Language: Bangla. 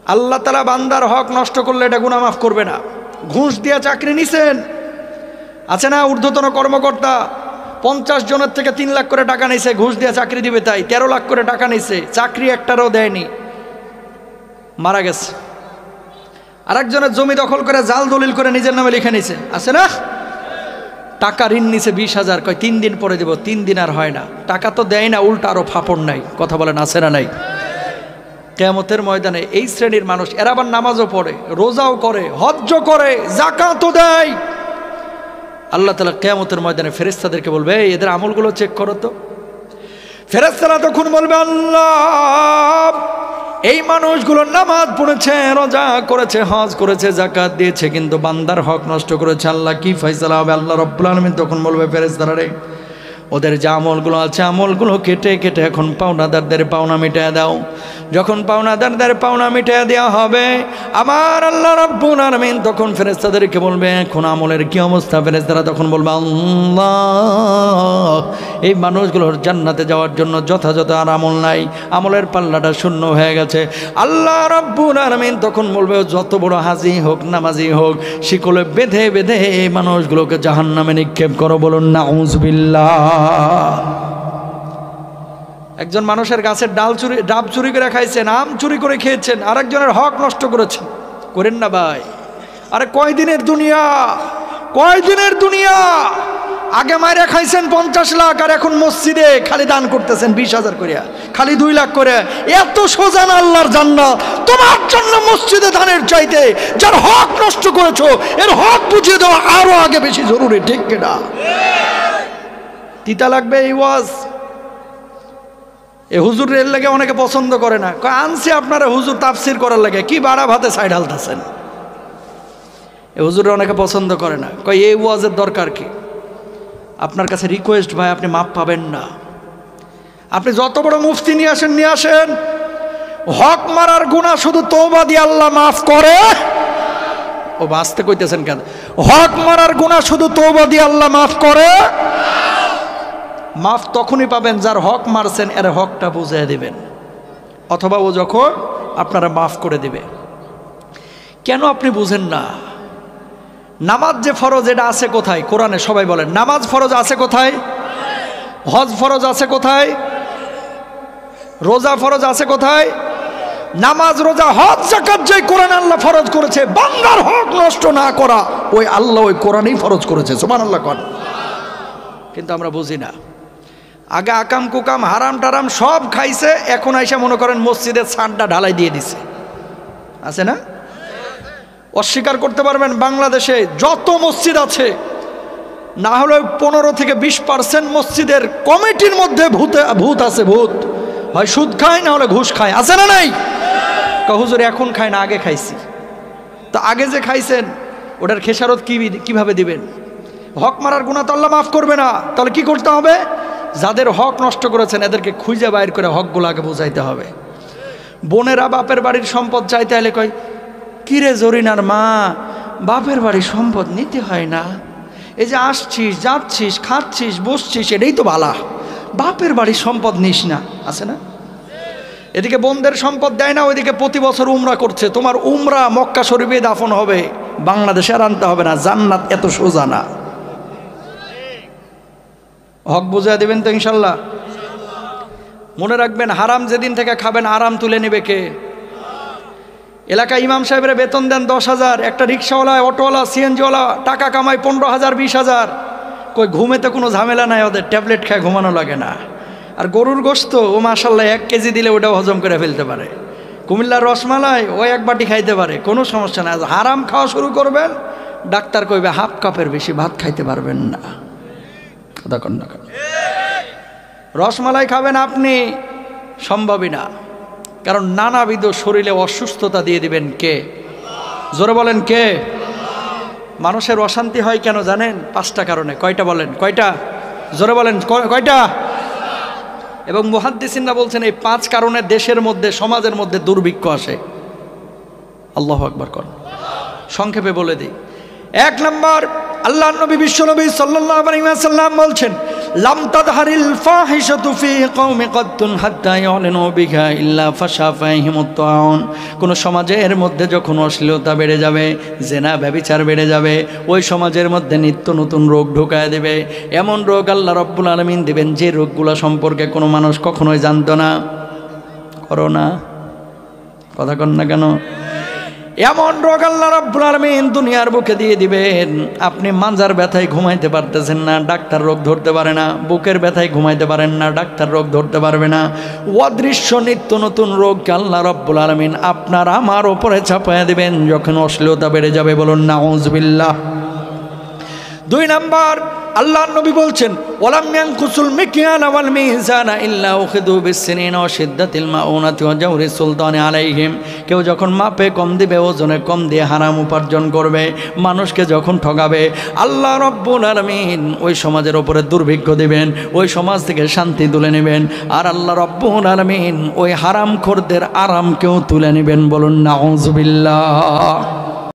আল্লাহ তাআলা বান্দার হক নষ্ট করলে এটা গুনাহ মাফ করবে না। ঘুষ দিয়ে চাকরি নিছেন, আছে না ঊর্ধ্বতন কর্মকর্তা 50 জনের থেকে 3 লাখ করে টাকা নিছে, ঘুষ দিয়ে চাকরি দিবে তাই 13 লাখ করে টাকা নিছে, চাকরি একটারও দেয়নি, মারা গেছে। আরেকজনের জমি দখল করে জাল দলিল করে নিজের নামে লিখে নিছে, আছে না? টাকা ঋণ নিছে 20,000, কয় 3 দিন পরে দেব, 3 দিন আর হয় না, টাকা তো দেয় না, উল্টা আরো ফাপড় নাই। কথা বলেন আছে না নাই? কিয়ামতের ময়দানে এই শ্রেণীর মানুষ, এরা আবার নামাজও পড়ে, রোজাও করে, হজ্জও করে, যাকাতও দেয়। আল্লাহ তাআলা কিয়ামতের ময়দানে ফেরেশতাদেরকে বলবে, এই এদের আমলগুলো চেক করো তো। ফেরেশতারা তখন বলবে, আল্লাহ এই মানুষগুলো নামাজ পড়েছে, রোজা করেছে, হজ করেছে, যাকাত দিয়েছে, কিন্তু বান্দার হক নষ্ট করেছে, আল্লাহ কি ফয়সালা হবে? আল্লাহ রাব্বুল আলামিন তখন বলবে, ফেরেশতারা রে, ওদের যে আমলগুলো আছে আমলগুলো কেটে কেটে এখন পাওনাদারদের পাওনা মিটিয়ে দাও। যখন পাওনাদারদের পাওনা মিটিয়ে দেওয়া হবে, আমার আল্লাহ রাব্বুল আলামিন তখন ফেরেশতাদেরকে বলবে, এখন আমলের কি অবস্থা? ফেরেশতারা তখন বলবে, আল্লাহ এই মানুষগুলোর জান্নাতে যাওয়ার জন্য যথাযথ আর আমল নাই, আমলের পাল্লাটা শূন্য হয়ে গেছে। আল্লাহ রাব্বুল আলামিন তখন বলবে, যত বড় হাজি হোক নামাজি হোক, শিকলে বেঁধে বেঁধে এই মানুষগুলোকে জাহান্নামে নিক্ষেপ করো। বলুন নাউযুবিল্লাহ। একজন মানুষের গাছের ডাব চুরি করে খাইছেন, আম চুরি করে খেয়েছেন, আরেকজনের হক নষ্ট করেছেন, করেন না ভাই? আরে কয়দিনের দুনিয়া, কয়দিনের দুনিয়া? আগে মাইরা খাইছেন 50 লাখ, আর এখন মসজিদে খালি দান করতেছেন 20,000 করে, খালি 2 লাখ করে। এত সোজা না আল্লাহর জান্নাত তোমার জন্য মসজিদে দানের চাইতে। যার হক নষ্ট করেছো এর হক বুঝিয়ে দেওয়া আরো আগে বেশি জরুরি, ঠিক কিনা? তিতা লাগবে এই ওয়াজ। এ হুজুর এর লাগে অনেকে পছন্দ করে না, কয় আনছে আপনারা হুজুর তাফসির করার লাগে, কি বাড়া ভাতে সাইড হালতেছেন। এ হুজুরে অনেকে পছন্দ করে না, কয় এই ওয়াজের দরকার কি? আপনার কাছে রিকোয়েস্ট ভাই, আপনি মাপ পাবেন না। আপনি যত বড় মুফতি নিয়ে আসেন, হক মারার গুনাহ শুধু তওবা দিয়ে আল্লাহ মাফ করে। ও বাঁচতে কইতেছেন কেন? হক মারার গুনাহ শুধু তওবা দিয়ে আল্লাহ মাফ করে। মাফ তখনই পাবেন যার হক মারছেন এর হকটা বুঝিয়ে দিবেন, অথবা ও যখন আপনারা মাফ করে দিবে। কেন আপনি বুঝেন না? নামাজ যে ফরজ, এটা আছে কোথায় কোরআনে? সবাই বলেন, নামাজ ফরজ আছে কোথায়? হজ ফরজ আছে কোথায়? রোজা ফরজ আছে কোথায়? নামাজ, রোজা, হজ, যাকাত যে কোরআনে আল্লাহ ফরজ করেছে, বান্দার হক নষ্ট না করা, ওই আল্লাহ ওই কোরআনেই ফরজ করেছে। সুবহানাল্লাহ কোন। কিন্তু আমরা বুঝি না। আগে আকাম কুকাম হারাম টারাম সব খাইছে, এখন আইসা মনে করেন মসজিদের ছাদটা ঢালাই দিয়ে দিছে, আছে না? অস্বীকার করতে পারবেন বাংলাদেশে যত মসজিদ আছে, না হলে 15 থেকে 20% মসজিদের কমিটির মধ্যে ভূত আছে। ভূত হয় সুদ খায়, না হলে ঘুষ খায়, আছে না নাই? হুজুর এখন খায় না, আগে খাইছি। তো আগে যে খাইছেন ওটার খেসারত কিভাবে দিবেন? হক মারার গুনাহ তো আল্লাহ মাফ করবে না। তাহলে কি করতে হবে? যাদের হক নষ্ট করেছেন এদেরকে খুঁজে বাইর করে হকগুলো আগে বুঝাইতে হবে। বোনেরা বাপের বাড়ির সম্পদ চাইতে হলে কয়, কিরে জরিনার মা, বাপের বাড়ির সম্পদ নিতে হয় না, এই যে আসছিস, যাচ্ছিস, খাচ্ছিস, বসছিস, এটাই তো বালা, বাপের বাড়ির সম্পদ নিস না, আছে না? এদিকে বোনদের সম্পদ দেয় না, ওইদিকে প্রতি বছর উমরা করছে। তোমার উমরা মক্কা শরীফে দাফন হবে, বাংলাদেশে আর আনতে হবে না। জান্নাত এত সোজা না। হক বুঝিয়ে দেবেন তো ইনশাল্লাহ? মনে রাখবেন, হারাম যেদিন থেকে খাবেন আরাম তুলে নেবে কে? এলাকায় ইমাম সাহেবের বেতন দেন 10,000, একটা রিক্সাওয়ালা, অটোওয়ালা, সিএনজিওয়ালা টাকা কামায় 15,000, 20,000। কই ঘুমেতে কোনো ঝামেলা নাই ওদের, ট্যাবলেট খায় ঘুমানো লাগে না। আর গরুর গোশত ও মাশাল্লাহ 1 কেজি দিলে ওটাও হজম করে ফেলতে পারে। কুমিল্লার রসমালাই ও 1 বাটি খাইতে পারে, কোনো সমস্যা নাই। হারাম খাওয়া শুরু করবেন, ডাক্তার কইবে 1/2 কাপের বেশি ভাত খাইতে পারবেন না। কথা কন না? রসমালাই খাবেন আপনি, সম্ভবই না। কারণ নানাবিধ শরীরে অসুস্থতা দিয়ে দিবেন কে? জোরে বলেন কে? মানুষের অশান্তি হয় কেন জানেন? 5টা কারণে। কয়টা বলেন? কয়টা? জোরে বলেন কয়টা? এবং মুহাদ্দিসিনরা বলছেন এই 5 কারণে দেশের মধ্যে, সমাজের মধ্যে দুর্ভিক্ষ আসে। আল্লাহু আকবার কর। সংক্ষেপে বলে দিই। 1 নম্বর, আল্লাহর নবী বিশ্বনবী সাল্লাল্লাহু আলাইহি ওয়াসাল্লাম বলছেন, লাম তাদহারিল ফাহিশাতু ফি কওমি কদ্দুন হাত্তা ইয়ালিনু বিহা ইল্লা ফাশা ফাহিমুত তাউন। কোন সমাজের মধ্যে যখন অশ্লীলতা বেড়ে যাবে, জেনা ব্যভিচার বেড়ে যাবে, ওই সমাজের মধ্যে নিত্য নতুন রোগ ঢুকায় দেবে। এমন রোগ আল্লাহ রাব্বুল আলামিন দিবেন যে রোগগুলো সম্পর্কে কোনো মানুষ কখনোই জানতো না। করোনা, কথা কন না কেন? এমন রোগ আল্লাহ রাব্বুল আলামিন দুনিয়ার বুকে দিয়ে দিবেন, আপনি মাজার ব্যথায় ঘুমাইতে পারতেছেন না, ডাক্তার রোগ ধরতে পারে না। বুকের ব্যথায় ঘুমাইতে পারেন না, ডাক্তার রোগ ধরতে পারবে না। অদৃশ্য নিত্য নতুন রোগকে আল্লাহ রাব্বুল আলামিন আপনার আমার উপরে চাপায়া দিবেন যখন অশ্লীলতা বেড়ে যাবে। বলুন নাউযুবিল্লাহ। 2 নাম্বার, আল্লাহর নবী বলছেন ওয়ালাম ইয়ানকুসুল মিকয়ান ওয়াল মিজানা ইল্লা উখিযু বিসসিনিনা ওয়া শিদ্দাতিল মাউনাতি ওয়া জাওরি সুলতানি আলাইহিম। কেউ যখন মাপে কম দিবে, ওজনে কম দিয়ে হারাম উপার্জন করবে, মানুষকে যখন ঠকাবে, আল্লাহ রাব্বুল আলামিন ওই সমাজের উপরে দুর্ভিক্ষ দিবেন, ওই সমাজ থেকে শান্তি তুলে নেবেন। আর আল্লাহ রাব্বুল আলামিন ওই হারামখোরদের আরামকেও তুলে নেবেন। বলুন নাউযুবিল্লাহ।